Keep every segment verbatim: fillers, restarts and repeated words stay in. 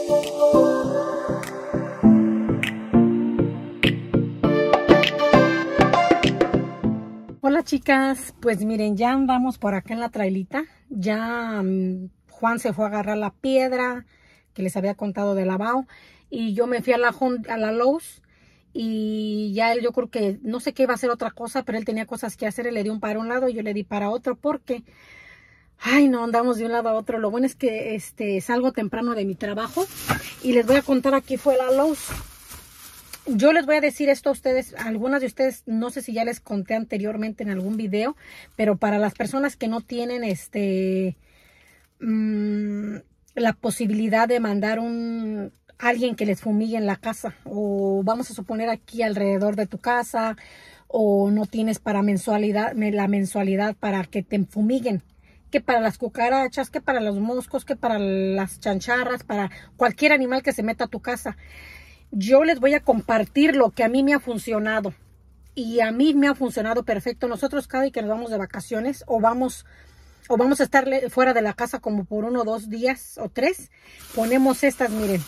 Hola chicas, pues miren, ya andamos por acá en la trailita. Ya um, Juan se fue a agarrar la piedra que les había contado de lavado y yo me fui a la, a la Lowe's y ya él, yo creo que no sé qué iba a hacer otra cosa, pero él tenía cosas que hacer. Él le dio un para un lado y yo le di para otro porque ay no, andamos de un lado a otro. Lo bueno es que este salgo temprano de mi trabajo y les voy a contar. Aquí fue la Lowe's. Yo les voy a decir esto a ustedes, a algunas de ustedes, no sé si ya les conté anteriormente en algún video, pero para las personas que no tienen este mmm, la posibilidad de mandar un alguien que les fumigue en la casa, o vamos a suponer aquí alrededor de tu casa, o no tienes para mensualidad, la mensualidad para que te fumiguen, que para las cucarachas, que para los moscos, que para las chancharras, para cualquier animal que se meta a tu casa. Yo les voy a compartir lo que a mí me ha funcionado. Y a mí me ha funcionado perfecto. Nosotros cada vez que nos vamos de vacaciones o vamos, o vamos a estar fuera de la casa como por uno o dos días o tres, ponemos estas, miren.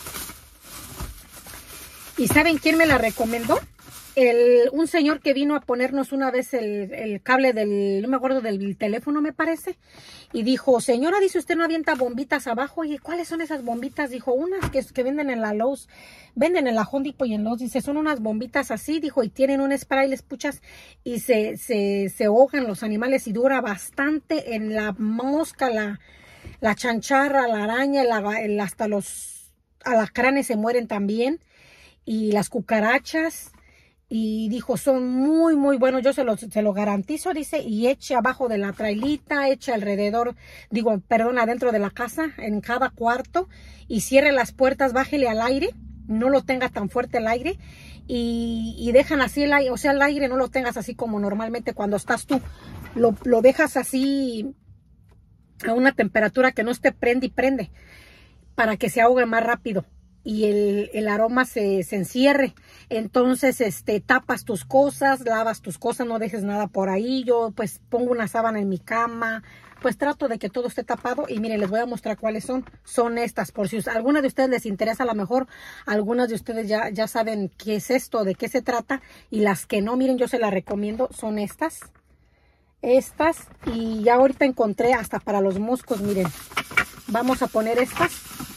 ¿Y saben quién me la recomendó? El, un señor que vino a ponernos una vez el, el cable del, no me acuerdo, del teléfono me parece, y dijo, señora, dice usted no avienta bombitas abajo. Y ¿cuáles son esas bombitas? Dijo, unas que, que venden en la Lowe's, venden en la Home Depot y en Lowe's. Dice, son unas bombitas así, dijo, y tienen un spray, les puchas y se, se, se ahogan los animales y dura bastante en la mosca, la, la chancharra, la araña, la, el, hasta los alacranes se mueren también, y las cucarachas. Y dijo, son muy, muy buenos, yo se lo, se lo garantizo, dice, y eche abajo de la trailita, eche alrededor, digo, perdón, adentro de la casa, en cada cuarto, y cierre las puertas, bájele al aire, no lo tenga tan fuerte el aire, y, y dejan así el aire, o sea, el aire no lo tengas así como normalmente cuando estás tú, lo, lo dejas así a una temperatura que no esté prende y prende, para que se ahogue más rápido y el, el aroma se, se encierre. Entonces este tapas tus cosas, lavas tus cosas, no dejes nada por ahí. Yo pues pongo una sábana en mi cama, pues trato de que todo esté tapado. Y miren, les voy a mostrar cuáles son. Son estas, por si a alguna de ustedes les interesa, a lo mejor algunas de ustedes ya, ya saben qué es esto, de qué se trata, y las que no, miren, yo se las recomiendo, son estas. Estas, y ya ahorita encontré hasta para los moscos, miren. Vamos a poner estas.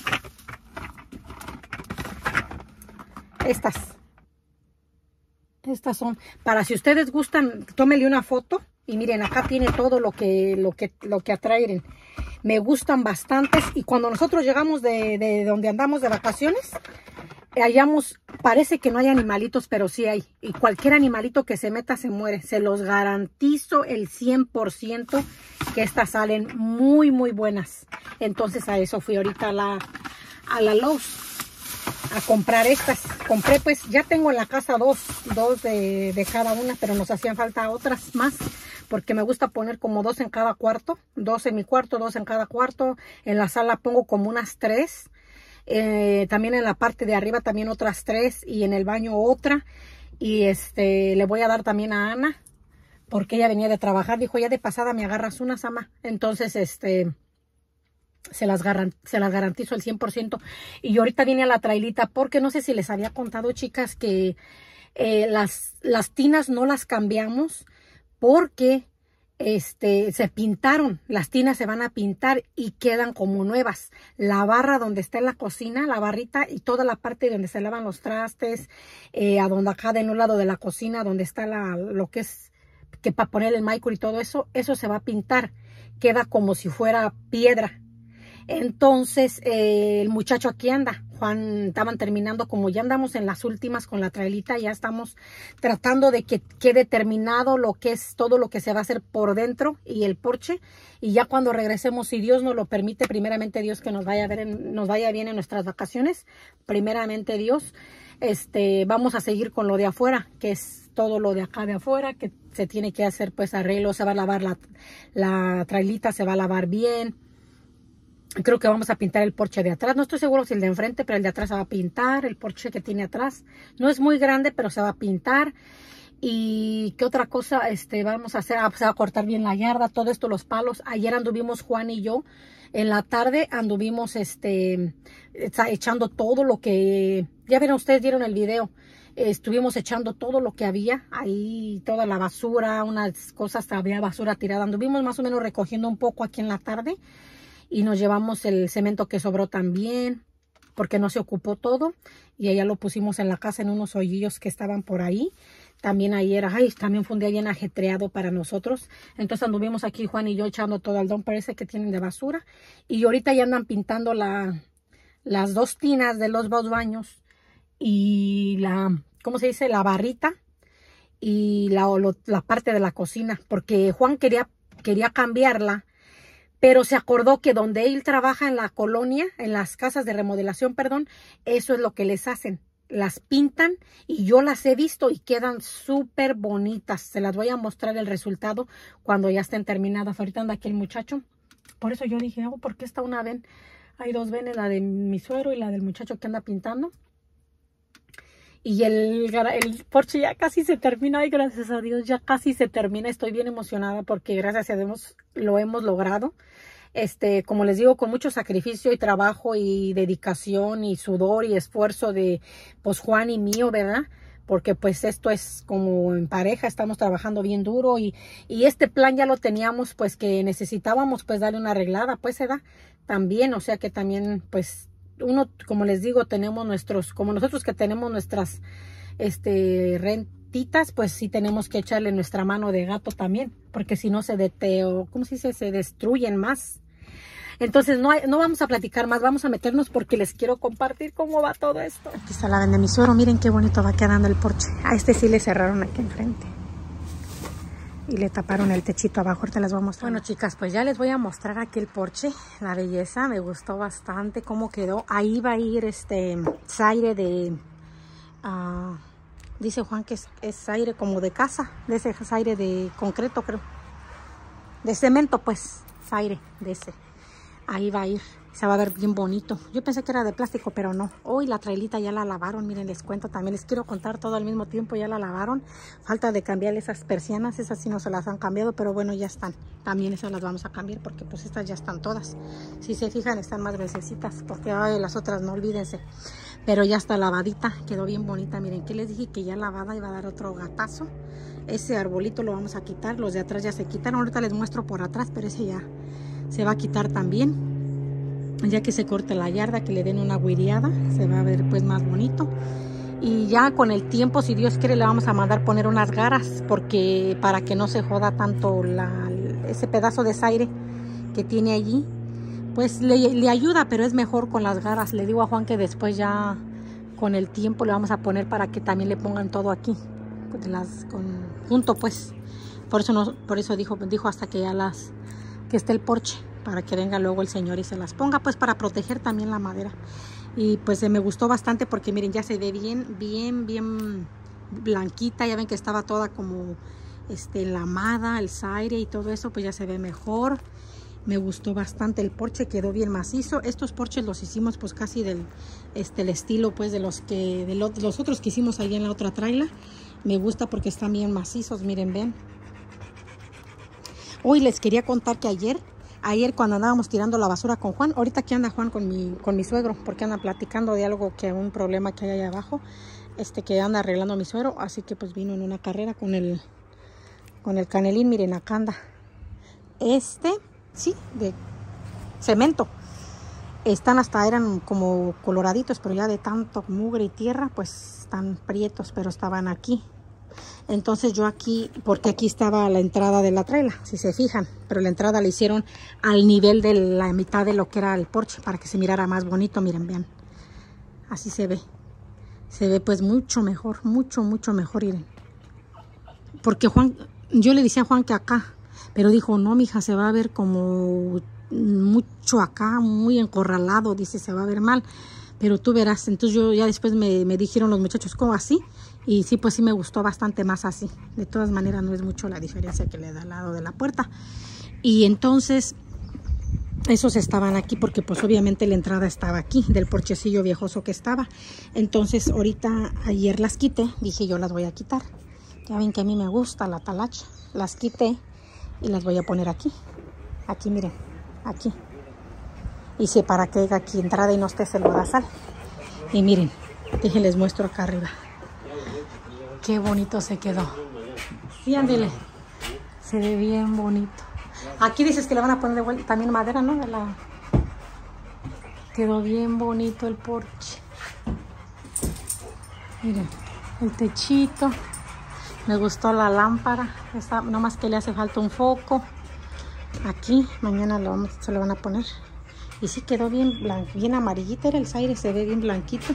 Estas. Estas son, para si ustedes gustan, tómenle una foto. Y miren, acá tiene todo lo que, lo que, lo que atraen. Me gustan bastantes. Y cuando nosotros llegamos de, de donde andamos de vacaciones, hallamos, parece que no hay animalitos, pero sí hay. Y cualquier animalito que se meta se muere. Se los garantizo el cien por ciento que estas salen muy, muy buenas. Entonces a eso fui ahorita a la, a la Lowe's a comprar estas. Compré, pues ya tengo en la casa dos, dos de, de cada una, pero nos hacían falta otras más, porque me gusta poner como dos en cada cuarto, dos en mi cuarto, dos en cada cuarto. En la sala pongo como unas tres, eh, también en la parte de arriba también otras tres, y en el baño otra. Y este le voy a dar también a Ana, porque ella venía de trabajar, dijo, ya de pasada me agarras unas, ama. Entonces este Se las, se las garantizo al cien por ciento. Y ahorita viene a la trailita porque no sé si les había contado, chicas, que eh, las, las tinas no las cambiamos porque este, se pintaron. Las tinas se van a pintar y quedan como nuevas. La barra donde está en la cocina, la barrita, y toda la parte donde se lavan los trastes, eh, a donde acá de un lado de la cocina, donde está la, lo que es que para poner el micro y todo eso, eso se va a pintar. Queda como si fuera piedra. Entonces eh, el muchacho aquí anda, Juan, estaban terminando, como ya andamos en las últimas con la trailita, ya estamos tratando de que quede terminado lo que es todo lo que se va a hacer por dentro y el porche, y ya cuando regresemos, si Dios nos lo permite, primeramente Dios, que nos vaya a ver en, nos vaya bien en nuestras vacaciones, primeramente Dios, este vamos a seguir con lo de afuera, que es todo lo de acá de afuera, que se tiene que hacer pues arreglo, se va a lavar la, la trailita, se va a lavar bien. Creo que vamos a pintar el porche de atrás. No estoy seguro si el de enfrente, pero el de atrás se va a pintar. El porche que tiene atrás no es muy grande, pero se va a pintar. Y qué otra cosa este vamos a hacer. Ah, pues se va a cortar bien la yarda, todo esto, los palos. Ayer anduvimos Juan y yo En la tarde anduvimos este, echando todo lo que, ya vieron, ustedes vieron el video. Estuvimos echando todo lo que había ahí, toda la basura, unas cosas, había basura tirada. Anduvimos más o menos recogiendo un poco aquí en la tarde y nos llevamos el cemento que sobró también, porque no se ocupó todo. Y allá lo pusimos en la casa en unos hoyillos que estaban por ahí. También ayer, ay, también fue un día bien ajetreado para nosotros. Entonces anduvimos aquí Juan y yo echando todo el don, parece que tienen de basura. Y ahorita ya andan pintando la, las dos tinas de los dos baños. Y la, ¿cómo se dice? La barrita y la, lo, la parte de la cocina, porque Juan quería, quería cambiarla, pero se acordó que donde él trabaja en la colonia, en las casas de remodelación, perdón, eso es lo que les hacen, las pintan y yo las he visto y quedan súper bonitas. Se las voy a mostrar el resultado cuando ya estén terminadas. Ahorita anda aquí el muchacho, por eso yo dije, oh, ¿por qué está una ven? Hay dos venes, la de mi suegro y la del muchacho que anda pintando. Y el, el porche ya casi se termina. Ay, gracias a Dios, ya casi se termina. Estoy bien emocionada porque gracias a Dios lo hemos logrado. Este, como les digo, con mucho sacrificio y trabajo y dedicación y sudor y esfuerzo de, pues, Juan y mío, ¿verdad? Porque pues esto es como en pareja, estamos trabajando bien duro y, y este plan ya lo teníamos, pues, que necesitábamos, pues, darle una arreglada, pues, se da también, o sea que también, pues, uno, como les digo, tenemos nuestros, como nosotros que tenemos nuestras este rentitas, pues sí tenemos que echarle nuestra mano de gato también, porque si no se deteo, ¿cómo se dice? Se destruyen más. Entonces no, hay, no vamos a platicar más, vamos a meternos porque les quiero compartir cómo va todo esto. Aquí está la venda de mi suegro, miren qué bonito va quedando el porche. A este sí le cerraron aquí enfrente. Y le taparon el techito abajo, ahorita les voy a mostrar. Bueno, chicas, pues ya les voy a mostrar aquí el porche, la belleza, me gustó bastante cómo quedó. Ahí va a ir este aire de, uh, dice Juan que es, es aire como de casa, de ese es aire de concreto, creo. De cemento, pues, aire de ese. Ahí va a ir, se va a ver bien bonito. Yo pensé que era de plástico, pero no. Hoy la trailita ya la lavaron, miren, les cuento también. Les quiero contar todo al mismo tiempo, ya la lavaron. Falta de cambiar esas persianas, esas sí no se las han cambiado, pero bueno, ya están. También esas las vamos a cambiar porque pues estas ya están todas. Si se fijan, están más gruesecitas, porque ay, las otras no, olvídense. Pero ya está lavadita, quedó bien bonita. Miren, que les dije que ya lavada iba a dar otro gatazo. Ese arbolito lo vamos a quitar, los de atrás ya se quitaron. Ahorita les muestro por atrás, pero ese ya se va a quitar también, ya que se corte la yarda, que le den una guiriada, se va a ver pues más bonito. Y ya con el tiempo, si Dios quiere, le vamos a mandar poner unas garas, porque para que no se joda tanto la, ese pedazo de aire que tiene allí, pues le, le ayuda, pero es mejor con las garas. Le digo a Juan que después ya con el tiempo le vamos a poner para que también le pongan todo aquí, pues, las, con, junto pues. Por eso, no, por eso dijo, dijo hasta que ya las, que esté el porche, para que venga luego el señor y se las ponga, pues para proteger también la madera. Y pues eh, me gustó bastante porque miren, ya se ve bien, bien, bien blanquita. Ya ven que estaba toda como este, enlamada, el aire y todo eso, pues ya se ve mejor. Me gustó bastante el porche, quedó bien macizo. Estos porches los hicimos pues casi del este, el estilo pues de los que de, lo, de los otros que hicimos ahí en la otra traila. Me gusta porque están bien macizos, miren, ven. Hoy les quería contar que ayer, ayer cuando andábamos tirando la basura con Juan, ahorita aquí anda Juan con mi, con mi suegro, porque anda platicando de algo, que un problema que hay allá abajo, este que anda arreglando mi suegro, así que pues vino en una carrera con el, con el canelín, miren, acá anda. Este, sí, de cemento. Están hasta, eran como coloraditos, pero ya de tanto mugre y tierra, pues están prietos, pero estaban aquí. Entonces yo aquí, porque aquí estaba la entrada de la traila, si se fijan, pero la entrada la hicieron al nivel de la mitad de lo que era el porche, para que se mirara más bonito. Miren, vean, así se ve, se ve pues mucho mejor, mucho, mucho mejor, miren. Porque Juan, yo le decía a Juan que acá, pero dijo, no, mija, se va a ver como mucho acá, muy encorralado, dice, se va a ver mal. Pero tú verás. Entonces yo ya después me, me dijeron los muchachos, ¿cómo así? Y sí, pues sí me gustó bastante más así. De todas maneras no es mucho la diferencia que le da al lado de la puerta. Y entonces esos estaban aquí porque pues obviamente la entrada estaba aquí, del porchecillo viejoso que estaba. Entonces ahorita, ayer las quité, dije yo las voy a quitar. Ya ven que a mí me gusta la talacha. Las quité y las voy a poner aquí. Aquí, miren, aquí. Hice para que haya aquí entrada y no esté el lodazal. Y miren, déjenles muestro acá arriba. Qué bonito se quedó. Sí, ándele. Se ve bien bonito. Aquí dices que le van a poner de vuelta también madera, ¿no? De la... Quedó bien bonito el porche. Miren, el techito. Me gustó la lámpara. Esta, nomás que le hace falta un foco. Aquí, mañana lo vamos, se lo van a poner. Y sí quedó bien, blanco, bien amarillito. Era el aire, se ve bien blanquito.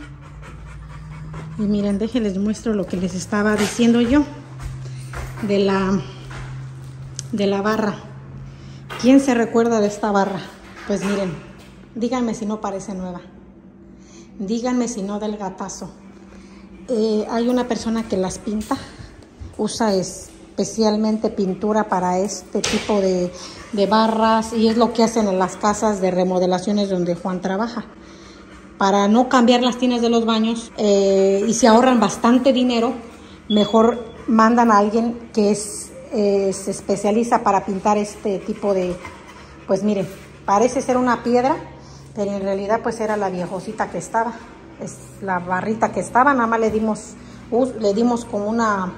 Y miren, déjenles muestro lo que les estaba diciendo yo. De la, de la barra. ¿Quién se recuerda de esta barra? Pues miren, díganme si no parece nueva. Díganme si no del gatazo. Eh, hay una persona que las pinta. Usa especialmente pintura para este tipo de, de barras y es lo que hacen en las casas de remodelaciones donde Juan trabaja. Para no cambiar las tinas de los baños eh, y se ahorran bastante dinero, mejor mandan a alguien que es, eh, se especializa para pintar este tipo de... Pues miren, parece ser una piedra, pero en realidad pues era la viejosita que estaba. Es la barrita que estaba, nada más le dimos, le dimos como una...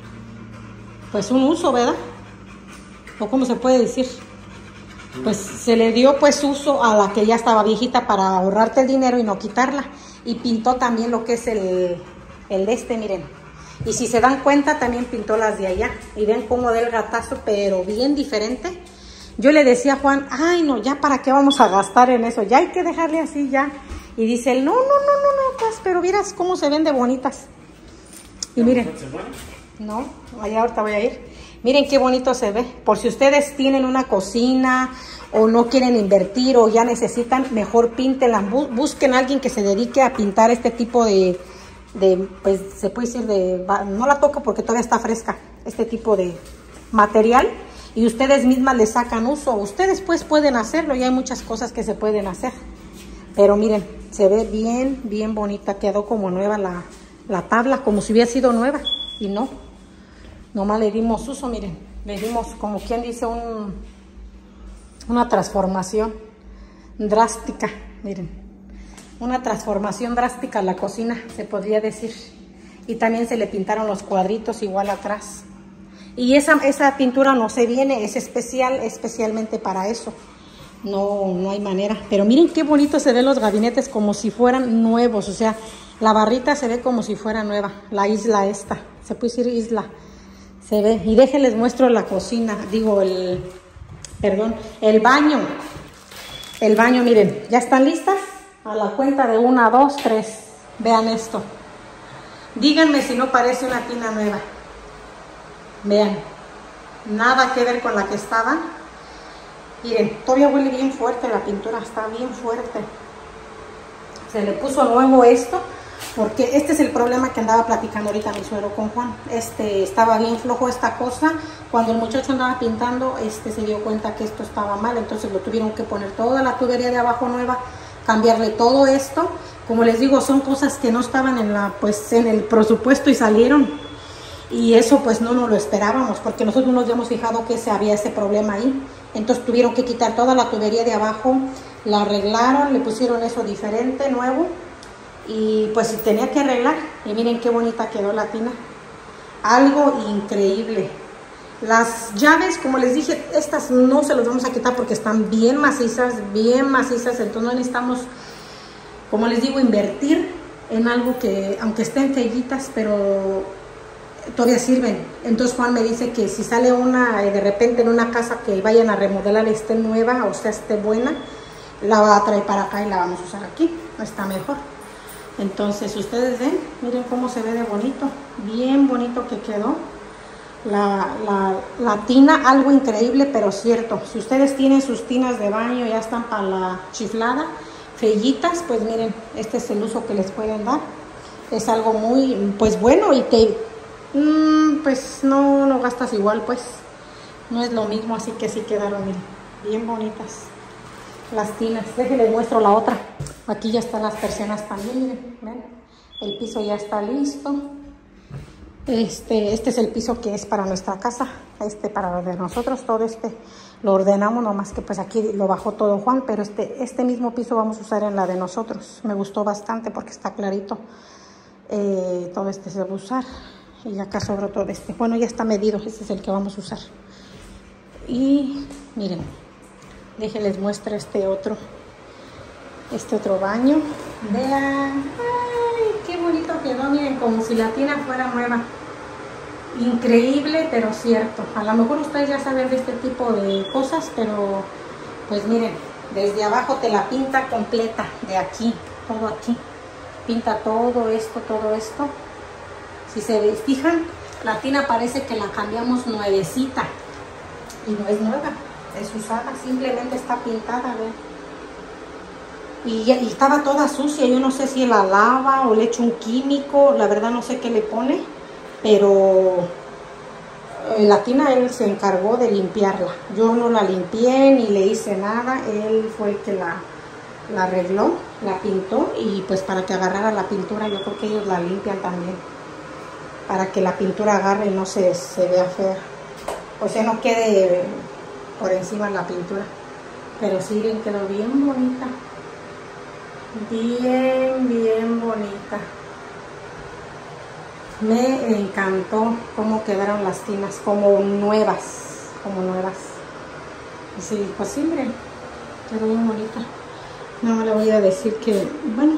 Pues un uso, ¿verdad? ¿O cómo se puede decir? Pues se le dio pues uso a la que ya estaba viejita para ahorrarte el dinero y no quitarla. Y pintó también lo que es el, el este, miren. Y si se dan cuenta también pintó las de allá. Y ven cómo da el gatazo, pero bien diferente. Yo le decía a Juan, ay no, ya para qué vamos a gastar en eso, ya hay que dejarle así ya. Y dice él, no, no, no, no, no, pues, pero miras cómo se ven de bonitas. Y miren. No, allá ahorita voy a ir. Miren qué bonito se ve. Por si ustedes tienen una cocina o no quieren invertir o ya necesitan, mejor píntenla. Busquen a alguien que se dedique a pintar este tipo de, de pues se puede decir de, no la toco porque todavía está fresca, este tipo de material. Y ustedes mismas le sacan uso. Ustedes pues pueden hacerlo y hay muchas cosas que se pueden hacer. Pero miren, se ve bien, bien bonita. Quedó como nueva la, la tabla, como si hubiera sido nueva. Y no. Nomás le dimos uso, miren, le dimos como quien dice un, una transformación drástica, miren, una transformación drástica a la cocina, se podría decir. Y también se le pintaron los cuadritos igual atrás. Y esa, esa pintura no se viene, es especial, especialmente para eso. No, no hay manera. Pero miren qué bonito se ven los gabinetes como si fueran nuevos, o sea, la barrita se ve como si fuera nueva, la isla esta, se puede decir isla. Se ve, y déjenles muestro la cocina, digo el, perdón, el baño. El baño, miren, ¿ya están listas? A la cuenta de una, dos, tres. Vean esto. Díganme si no parece una tina nueva. Vean, nada que ver con la que estaba. Miren, todavía huele bien fuerte la pintura, está bien fuerte. Se le puso nuevo esto. Porque este es el problema que andaba platicando ahorita mi suegro con Juan. Este, estaba bien flojo esta cosa. Cuando el muchacho andaba pintando, este se dio cuenta que esto estaba mal. Entonces lo tuvieron que poner toda la tubería de abajo nueva, cambiarle todo esto. Como les digo, son cosas que no estaban en, la, pues, en el presupuesto y salieron. Y eso pues no nos lo esperábamos, porque nosotros nos habíamos fijado que ese, había ese problema ahí. Entonces tuvieron que quitar toda la tubería de abajo, la arreglaron, le pusieron eso diferente, nuevo. Y pues tenía que arreglar. Y miren qué bonita quedó la tina. Algo increíble. Las llaves, como les dije, estas no se las vamos a quitar porque están bien macizas, bien macizas. Entonces no necesitamos, como les digo, invertir en algo que, aunque estén feyitas, pero todavía sirven. Entonces Juan me dice que si sale una, de repente en una casa que vayan a remodelar, esté nueva, o sea, esté buena, la va a traer para acá y la vamos a usar aquí. Está mejor. Entonces ustedes ven, miren cómo se ve de bonito, bien bonito que quedó la, la, la tina, algo increíble pero cierto. Si ustedes tienen sus tinas de baño, ya están para la chiflada, fellitas, pues miren, este es el uso que les pueden dar. Es algo muy, pues bueno, y te, mmm, pues no, no gastas igual, pues no es lo mismo, así que sí quedaron, miren, bien bonitas las tinas. Déjenles muestro la otra. Aquí ya están las persianas también, miren, ven. El piso ya está listo. Este, este es el piso que es para nuestra casa, este para de nosotros, todo este lo ordenamos, nomás que pues aquí lo bajó todo Juan, pero este, este mismo piso vamos a usar en la de nosotros. Me gustó bastante porque está clarito, eh, todo este se va a usar, y acá sobre todo este, bueno ya está medido, este es el que vamos a usar. Y miren, déjenles muestro este otro, este otro baño, vean, ay, qué bonito quedó, miren, como si la tina fuera nueva. Increíble, pero cierto. A lo mejor ustedes ya saben de este tipo de cosas, pero pues miren, desde abajo te la pinta completa, de aquí, todo aquí. Pinta todo esto, todo esto. Si se fijan, la tina parece que la cambiamos nuevecita. Y no es nueva, es usada, simplemente está pintada, vean. Y, y estaba toda sucia, yo no sé si la lava o le echo un químico, la verdad no sé qué le pone, pero la tina él se encargó de limpiarla. Yo no la limpié ni le hice nada, él fue el que la, la arregló, la pintó, y pues para que agarrara la pintura, yo creo que ellos la limpian también, para que la pintura agarre y no se, se vea fea, o sea, no quede por encima la pintura. Pero sí, bien, quedó bien bonita. Bien, bien bonita. Me encantó cómo quedaron las tinas, como nuevas, como nuevas. Y sí, pues sí, miren, quedó bien bonita. No le voy a decir que, bueno,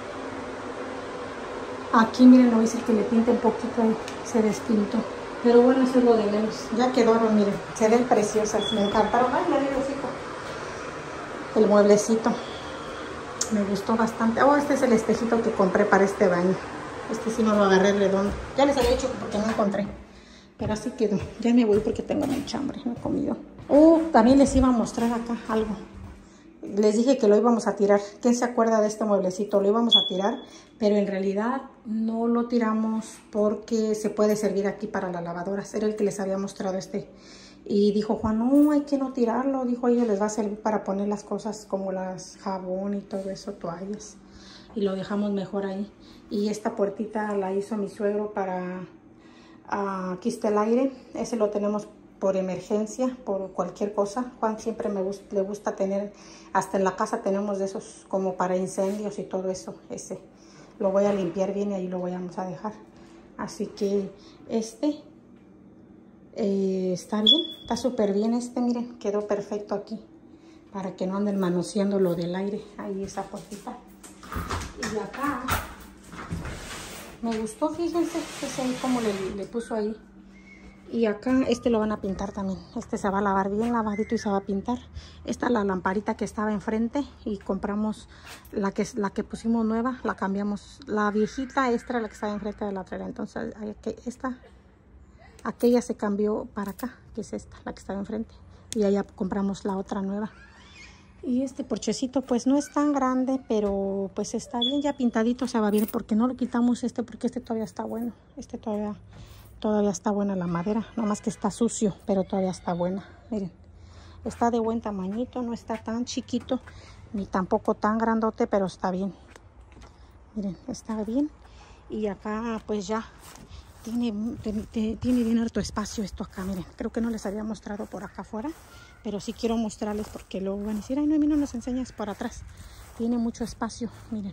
aquí miren, le voy a decir que le pinte un poquito ahí, se despintó. Pero bueno, eso es lo de menos. Ya quedaron, miren, se ven preciosas, me encantaron. Ay, me dio hocico. El mueblecito me gustó bastante. Oh, este es el espejito que compré para este baño. Este sí no lo agarré redondo. Ya les había dicho porque no encontré. Pero así quedó. Ya me voy porque tengo mucha hambre. No he comido. Oh, también les iba a mostrar acá algo. Les dije que lo íbamos a tirar. ¿Quién se acuerda de este mueblecito? Lo íbamos a tirar, pero en realidad no lo tiramos porque se puede servir aquí para las lavadoras. Era el que les había mostrado este. Y dijo Juan, no, hay que no tirarlo. Dijo, a ellos les va a servir para poner las cosas como las jabón y todo eso, toallas. Y lo dejamos mejor ahí. Y esta puertita la hizo mi suegro para... Uh, aquí está el aire. Ese lo tenemos por emergencia, por cualquier cosa. Juan siempre me gusta, le gusta tener, hasta en la casa tenemos de esos como para incendios y todo eso. Ese lo voy a limpiar bien y ahí lo vamos a dejar. Así que este eh, está bien, está súper bien este, miren, quedó perfecto aquí. Para que no anden manoseando lo del aire. Ahí esa puertita. Y acá me gustó, fíjense, ese como le, le puso ahí. Y acá este lo van a pintar también. Este se va a lavar bien lavadito y se va a pintar. Esta es la lamparita que estaba enfrente y compramos la que, la que pusimos nueva, la cambiamos. La viejita, esta era la que estaba enfrente de la otra. Entonces esta, aquella se cambió para acá, que es esta, la que estaba enfrente. Y allá compramos la otra nueva. Y este porchecito pues no es tan grande, pero pues está bien, ya pintadito se va bien, porque no le quitamos este, porque este todavía está bueno. Este todavía... Todavía está buena la madera, nada más que está sucio, pero todavía está buena. Miren, está de buen tamañito, no está tan chiquito, ni tampoco tan grandote, pero está bien. Miren, está bien. Y acá pues ya tiene, tiene bien harto espacio esto acá, miren. Creo que no les había mostrado por acá afuera, pero sí quiero mostrarles porque luego van a decir, ay, no, a mí no nos enseñas por atrás. Tiene mucho espacio, miren.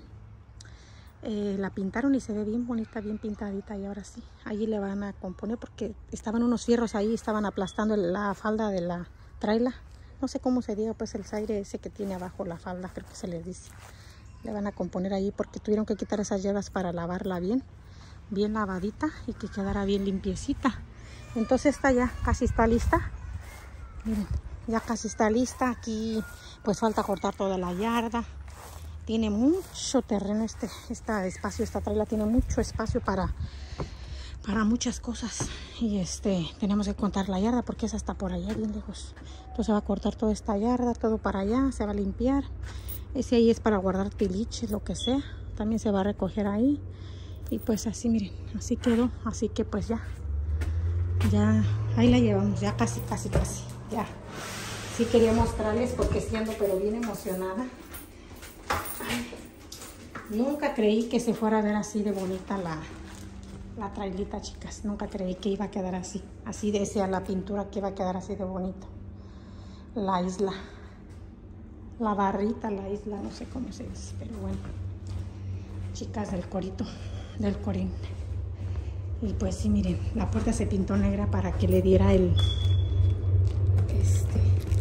Eh, la pintaron y se ve bien bonita, bien pintadita. Y ahora sí, ahí le van a componer porque estaban unos fierros ahí, estaban aplastando la falda de la traila. No sé cómo se diga, pues el aire ese que tiene abajo la falda, creo que se les dice. Le van a componer ahí porque tuvieron que quitar esas hierbas para lavarla bien, bien lavadita y que quedara bien limpiecita. Entonces esta ya casi está lista. Miren, ya casi está lista. Aquí pues falta cortar toda la yarda. Tiene mucho terreno este, este espacio, esta traila tiene mucho espacio para, para muchas cosas. Y este tenemos que contar la yarda porque esa está por allá bien lejos. Entonces se va a cortar toda esta yarda, todo para allá, se va a limpiar. Ese ahí es para guardar tiliches, lo que sea. También se va a recoger ahí. Y pues así, miren, así quedó. Así que pues ya, ya, ahí la llevamos, ya casi, casi, casi, ya. Sí quería mostrarles porque siendo pero bien emocionada. Ay, nunca creí que se fuera a ver así de bonita la, la trailita, chicas. Nunca creí que iba a quedar así. Así decía la pintura que iba a quedar así de bonito. La isla. La barrita, la isla, no sé cómo se dice, pero bueno. Chicas, del corito, del corín. Y pues sí, miren, la puerta se pintó negra para que le diera el... Este...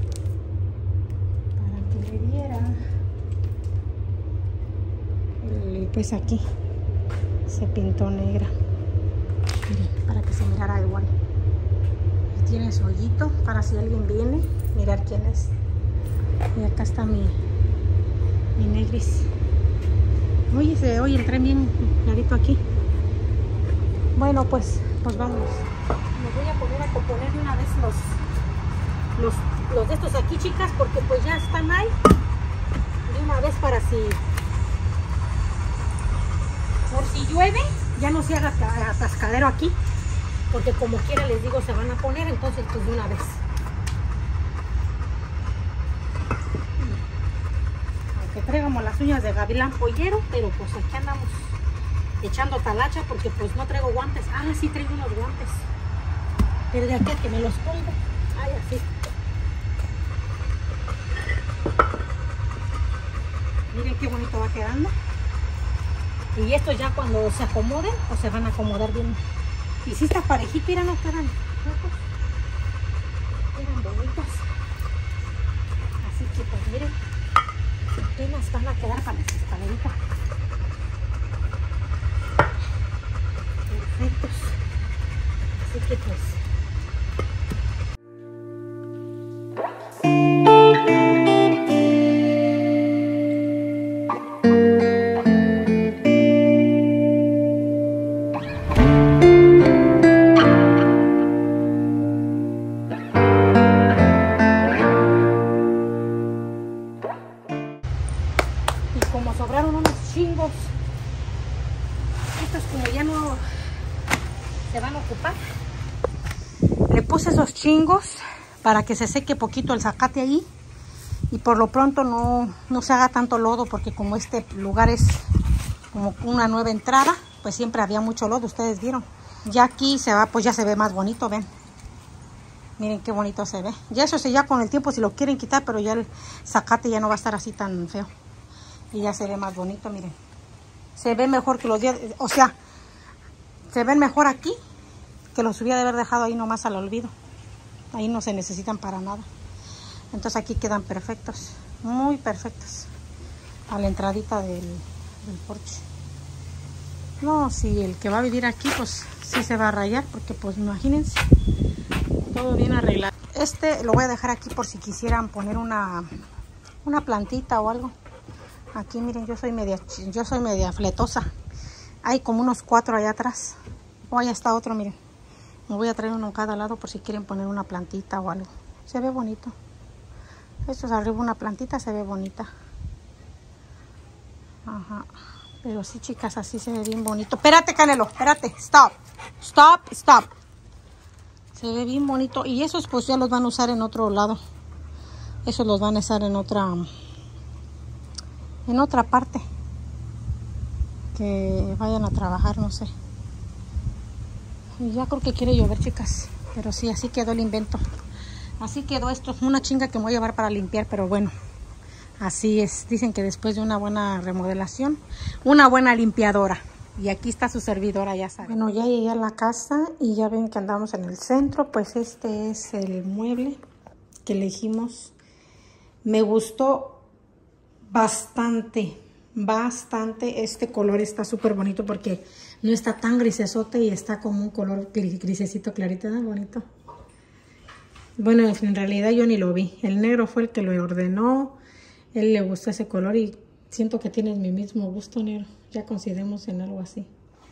Para que le diera... El, pues aquí se pintó negra. Miren, para que se mirara igual. Y tiene su hoyito para si alguien viene, mirar quién es. Y acá está mi, mi negris. Oye, se oye el tren bien clarito aquí. Bueno, pues, pues vamos. Me voy a poner a componer de una vez los, los, los de estos aquí, chicas, porque pues ya están ahí. De una vez para si, por si llueve, ya no se haga atascadero aquí. Porque como quiera les digo, se van a poner, entonces pues de una vez. Que traigamos las uñas de gavilán pollero, pero pues aquí andamos echando talacha porque pues no traigo guantes. Ah, sí traigo unos guantes, pero de aquí a que me los pongo, ay, así. Miren qué bonito va quedando. Y esto ya cuando se acomoden, pues se van a acomodar bien. Y si está parejito, mira, no quedan quedan bonitas. Así que pues miren, apenas van a quedar para las escaleritas. Perfectos. Así que pues. Como sobraron unos chingos, estos como ya no se van a ocupar, le puse esos chingos para que se seque poquito el zacate ahí y por lo pronto no, no se haga tanto lodo, porque como este lugar es como una nueva entrada, pues siempre había mucho lodo, ustedes vieron. Ya aquí se va, pues ya se ve más bonito, ven. Miren qué bonito se ve. Ya eso sí, ya con el tiempo si lo quieren quitar, pero ya el zacate ya no va a estar así tan feo. Y ya se ve más bonito, miren. Se ve mejor que los días, o sea, se ven mejor aquí que los hubiera de haber dejado ahí nomás al olvido. Ahí no se necesitan para nada. Entonces aquí quedan perfectos, muy perfectos. A la entradita del, del porche. No, si el que va a vivir aquí, pues sí se va a rayar, porque pues imagínense, todo bien arreglado. Este lo voy a dejar aquí por si quisieran poner una, una plantita o algo. Aquí miren, yo soy media, yo soy media fletosa. Hay como unos cuatro allá atrás. O allá está otro, miren. Me voy a traer uno en cada lado por si quieren poner una plantita o algo. Se ve bonito. Esto es arriba una plantita, se ve bonita. Ajá. Pero sí, chicas, así se ve bien bonito. Espérate, Canelo, espérate. Stop. Stop, stop. Se ve bien bonito. Y esos pues ya los van a usar en otro lado. Esos los van a usar en otra... en otra parte que vayan a trabajar, no sé. Y ya creo que quiere llover, chicas, pero sí, así quedó el invento, así quedó esto. Una chinga que me voy a llevar para limpiar, pero bueno, así es. Dicen que después de una buena remodelación, una buena limpiadora. Y aquí está su servidora, ya saben. Bueno, ya llegué a la casa y ya ven que andamos en el centro. Pues este es el mueble que elegimos. Me gustó bastante, bastante. Este color está súper bonito porque no está tan grisesote y está como un color grisecito clarito, ¿no? Bonito. Bueno, en realidad yo ni lo vi. El negro fue el que lo ordenó. Él le gustó ese color y siento que tienes mi mismo gusto, negro. Ya coincidimos en algo así.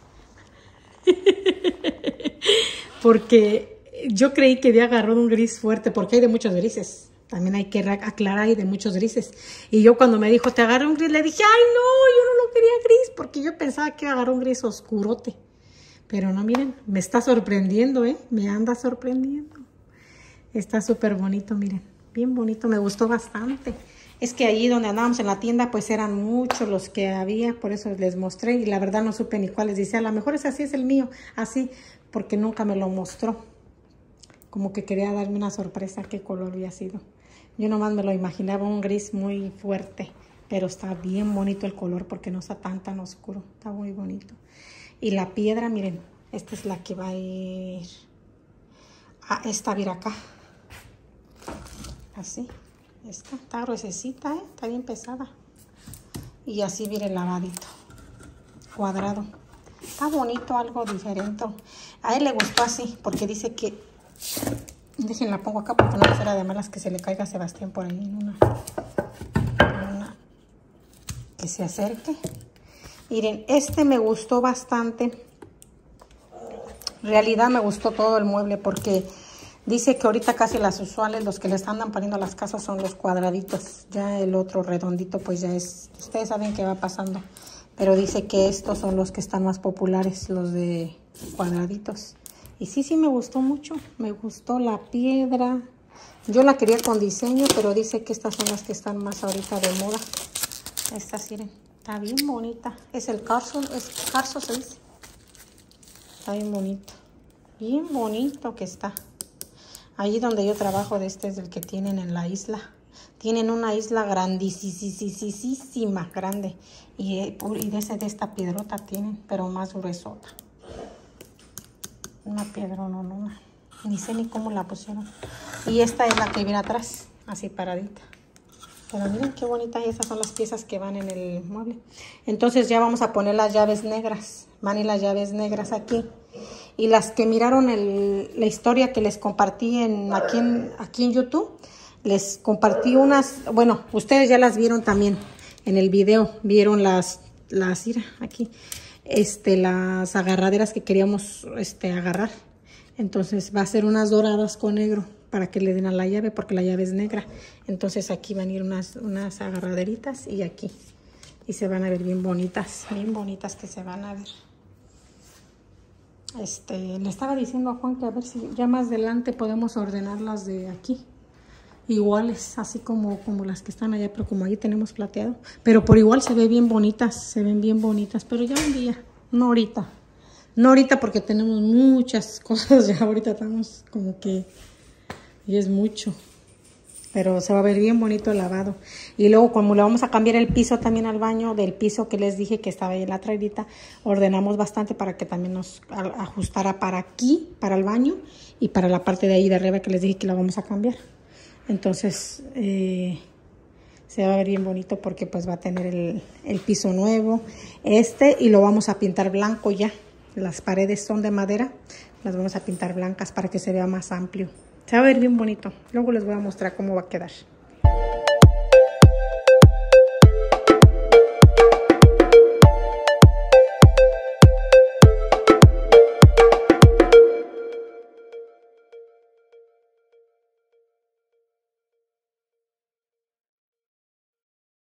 Porque yo creí que había agarrado un gris fuerte, porque hay de muchos grises. También hay que aclarar, hay de muchos grises. Y yo cuando me dijo, te agarré un gris, le dije, ay no, yo no lo quería gris, porque yo pensaba que agarró un gris oscurote. Pero no, miren, me está sorprendiendo, ¿eh? Me anda sorprendiendo. Está súper bonito, miren, bien bonito, me gustó bastante. Es que allí donde andábamos en la tienda, pues eran muchos los que había, por eso les mostré y la verdad no supe ni cuáles. Dice, a lo mejor es así, es el mío, así, porque nunca me lo mostró. Como que quería darme una sorpresa qué color había sido. Yo nomás me lo imaginaba un gris muy fuerte, pero está bien bonito el color porque no está tan tan oscuro, está muy bonito. Y la piedra, miren, esta es la que va a ir a esta, mira acá. Así. Esta está gruesecita, ¿eh? Está bien pesada. Y así viene el lavadito. Cuadrado. Está bonito, algo diferente. A él le gustó así, porque dice que... Déjenla pongo acá porque no será de malas que se le caiga a Sebastián por ahí en una, en una... Que se acerque. Miren, este me gustó bastante. En realidad me gustó todo el mueble porque... Dice que ahorita casi las usuales, los que le están poniendo a las casas son los cuadraditos. Ya el otro redondito pues ya es... Ustedes saben qué va pasando. Pero dice que estos son los que están más populares, los de cuadraditos. Y sí, sí me gustó mucho. Me gustó la piedra. Yo la quería con diseño, pero dice que estas son las que están más ahorita de moda. Esta, miren, está bien bonita. Es el Carso, es Carso se dice. Está bien bonito. Bien bonito que está. Allí donde yo trabajo, de este es el que tienen en la isla. Tienen una isla grandísima, grande. Y, y de ese de esta piedrota tienen, pero más gruesota. Una piedrona, no, no. Ni sé ni cómo la pusieron. Y esta es la que viene atrás, así paradita. Pero miren qué bonita. Y esas son las piezas que van en el mueble. Entonces ya vamos a poner las llaves negras. Van y las llaves negras aquí. Y las que miraron el, la historia que les compartí en, aquí, en, aquí en YouTube, les compartí unas, bueno, ustedes ya las vieron también en el video, vieron las, las, mira, aquí, este, las agarraderas que queríamos, este, agarrar. Entonces va a ser unas doradas con negro para que le den a la llave, porque la llave es negra. Entonces aquí van a ir unas, unas agarraderitas y aquí. Y se van a ver bien bonitas, bien bonitas que se van a ver. Este, le estaba diciendo a Juan que a ver si ya más adelante podemos ordenarlas de aquí. Iguales, así como, como las que están allá, pero como ahí tenemos plateado. Pero por igual se ve bien bonitas, se ven bien bonitas. Pero ya un día, no ahorita. No ahorita porque tenemos muchas cosas ya. Ahorita estamos como que... Y es mucho. Pero se va a ver bien bonito el lavado. Y luego como le vamos a cambiar el piso también al baño, del piso que les dije que estaba ahí en la traidita, ordenamos bastante para que también nos ajustara para aquí, para el baño, y para la parte de ahí de arriba que les dije que la vamos a cambiar. Entonces eh, se va a ver bien bonito porque pues va a tener el, el piso nuevo, este, y lo vamos a pintar blanco ya. Las paredes son de madera, las vamos a pintar blancas para que se vea más amplio. Se va a ver bien bonito. Luego les voy a mostrar cómo va a quedar.